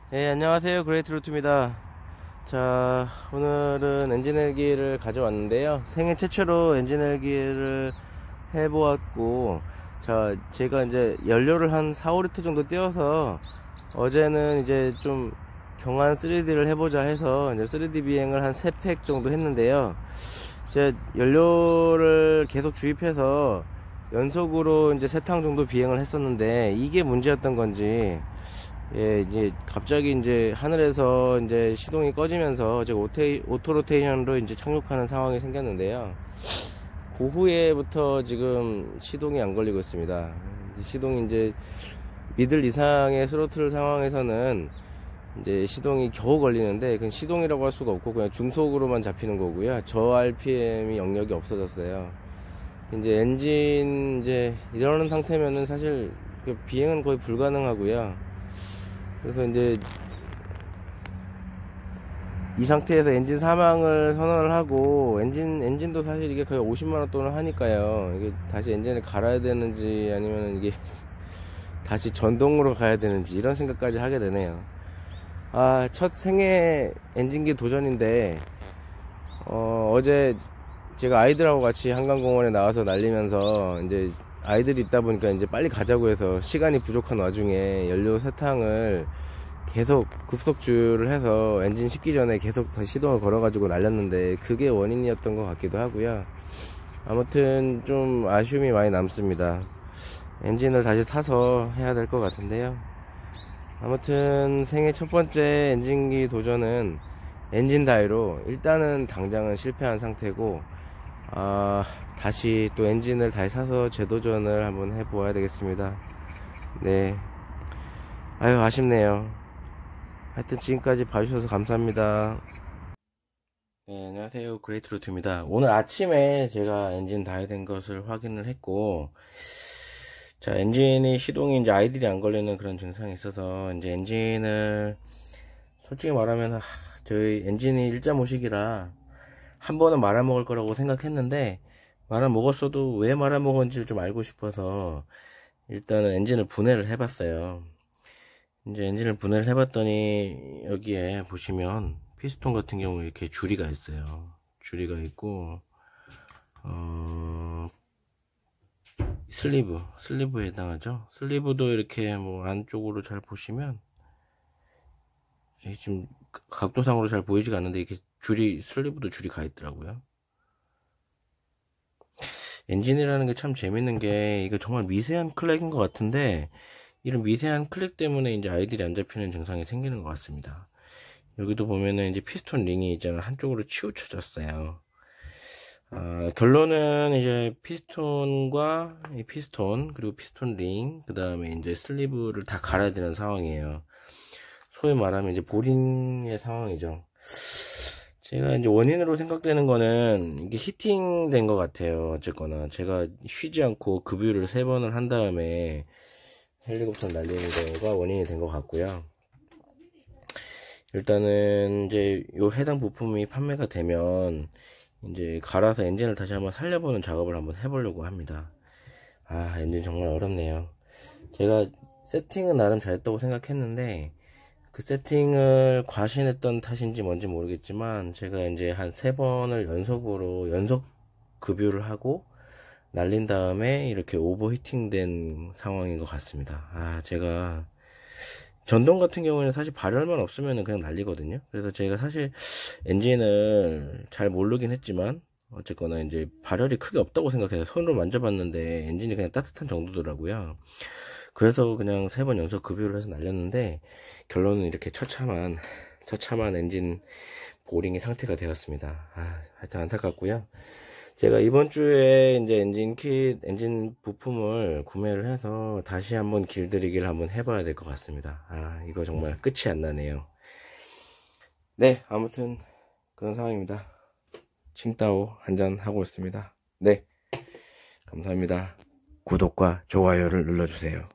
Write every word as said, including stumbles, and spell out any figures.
네, 안녕하세요. 그레이트루트입니다. 자, 오늘은 엔진헬기를 가져왔는데요. 생애 최초로 엔진헬기를 해보았고, 자, 제가 이제 연료를 한 사, 오 리터 정도 띄워서 어제는 이제 좀 경한 쓰리디를 해보자 해서 이제 쓰리디 비행을 한 세 팩 정도 했는데요. 제 연료를 계속 주입해서 연속으로 이제 세 탕 정도 비행을 했었는데 이게 문제였던 건지, 예, 이제 갑자기 이제 하늘에서 이제 시동이 꺼지면서 제가 오테이, 오토 로테이션으로 이제 착륙하는 상황이 생겼는데요. 그 후에부터 지금 시동이 안 걸리고 있습니다. 시동이 이제 미들 이상의 스로틀 상황에서는 이제 시동이 겨우 걸리는데, 그건 시동이라고 할 수가 없고 그냥 중속으로만 잡히는 거고요. 저 알피엠이 영역이 없어졌어요. 이제 엔진 이제 이러는 상태면은 사실 비행은 거의 불가능하고요. 그래서 이제 이 상태에서 엔진 사망을 선언을 하고, 엔진 엔진도 사실 이게 거의 오십만 원 돈을 하니까요. 이게 다시 엔진을 갈아야 되는지 아니면 이게 다시 전동으로 가야 되는지 이런 생각까지 하게 되네요. 아, 첫 생애 엔진기 도전인데 어, 어제 제가 아이들하고 같이 한강공원에 나와서 날리면서 이제 아이들이 있다 보니까 이제 빨리 가자고 해서 시간이 부족한 와중에 연료 세탕을 계속 급속주를 해서 엔진 식기 전에 계속 다시 시동을 걸어가지고 날렸는데 그게 원인이었던 것 같기도 하고요. 아무튼 좀 아쉬움이 많이 남습니다. 엔진을 다시 사서 해야 될 것 같은데요. 아무튼 생애 첫 번째 엔진기 도전은 엔진 다이로 일단은 당장은 실패한 상태고, 아, 다시 또 엔진을 다시 사서 재도전을 한번 해보아야 되겠습니다. 네. 아유, 아쉽네요. 하여튼 지금까지 봐주셔서 감사합니다. 네, 안녕하세요. 그레이트루트입니다. 오늘 아침에 제가 엔진 다 된 것을 확인을 했고, 자, 엔진이 시동이 이제 아이들이 안 걸리는 그런 증상이 있어서 이제 엔진을 솔직히 말하면 하, 저희 엔진이 일자 모식이라 한 번은 말아먹을 거라고 생각했는데, 말아먹었어도 왜 말아먹은지를 좀 알고 싶어서 일단은 엔진을 분해를 해봤어요. 이제 엔진을 분해를 해봤더니 여기에 보시면 피스톤 같은 경우 이렇게 줄이가 있어요. 줄이가 있고, 어, 슬리브, 슬리브에 해당하죠. 슬리브도 이렇게 뭐 안쪽으로 잘 보시면 지금 각도상으로 잘 보이지가 않는데 이렇게 줄이, 슬리브도 줄이 가 있더라고요. 엔진이라는 게 참 재밌는 게, 이거 정말 미세한 클릭인 것 같은데 이런 미세한 클릭 때문에 이제 아이들이 안 잡히는 증상이 생기는 것 같습니다. 여기도 보면은 이제 피스톤 링이 있잖아, 한쪽으로 치우쳐졌어요. 아, 결론은 이제 피스톤과 이 피스톤, 그리고 피스톤 링, 그 다음에 이제 슬리브를 다 갈아야 되는 상황이에요. 소위 말하면 이제 보링의 상황이죠. 제가 이제 원인으로 생각되는 거는 이게 히팅 된 것 같아요. 어쨌거나 제가 쉬지 않고 급유를 세 번을 한 다음에 헬리콥터 날리는 거가 원인이 된 것 같고요. 일단은 이제 요 해당 부품이 판매가 되면 이제 갈아서 엔진을 다시 한번 살려보는 작업을 한번 해보려고 합니다. 아, 엔진 정말 어렵네요. 제가 세팅은 나름 잘했다고 생각했는데 그 세팅을 과신했던 탓인지 뭔지 모르겠지만 제가 이제 한 세 번을 연속으로 연속 급유를 하고 날린 다음에 이렇게 오버히팅 된 상황인 것 같습니다. 아, 제가 전동 같은 경우에는 사실 발열만 없으면 그냥 날리거든요. 그래서 제가 사실 엔진을 잘 모르긴 했지만 어쨌거나 이제 발열이 크게 없다고 생각해서 손으로 만져봤는데 엔진이 그냥 따뜻한 정도더라고요. 그래서 그냥 세 번 연속 급유를 해서 날렸는데 결론은 이렇게 처참한 처참한 엔진 보링의 상태가 되었습니다. 아, 하여튼 안타깝고요. 제가 이번 주에 이제 엔진 킷, 엔진 부품을 구매를 해서 다시 한번 길들이기를 한번 해봐야 될 것 같습니다. 아, 이거 정말 끝이 안 나네요. 네, 아무튼 그런 상황입니다. 칭따오 한잔 하고 있습니다. 네, 감사합니다. 구독과 좋아요를 눌러주세요.